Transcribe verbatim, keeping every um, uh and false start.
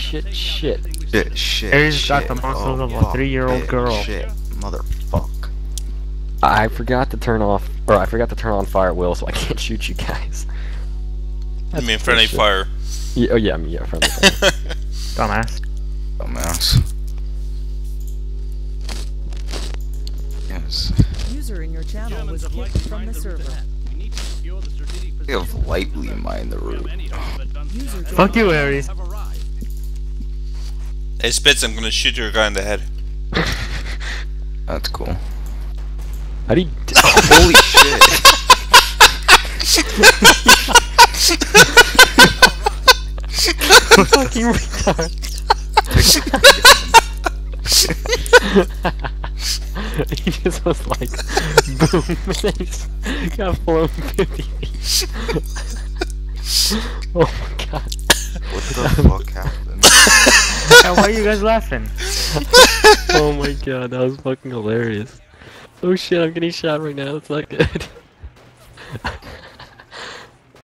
shit, shit. Shit, shit, Aries shit. got the muscles oh, of a fuck, three-year-old shit, girl. Shit, motherfuck. I forgot to turn off, or I forgot to turn on fire will, so I can't shoot you guys. I mean, friendly bullshit. fire. Yeah, oh yeah, I mean, yeah, friendly fire. Dumbass. Dumbass. Yes. User in your channel was kicked from the server. We have lightly mined the route. User Fuck you, Aries. Hey, Spitz, I'm gonna shoot your guy in the head. That's cool. How do you? Holy shit! Fucking retard. He just was like, boom, and then he just got flown fifty feet. Oh my god. What the fuck happened? Hey, why are you guys laughing? Oh my god, that was fucking hilarious. Oh shit, I'm getting shot right now, that's not good.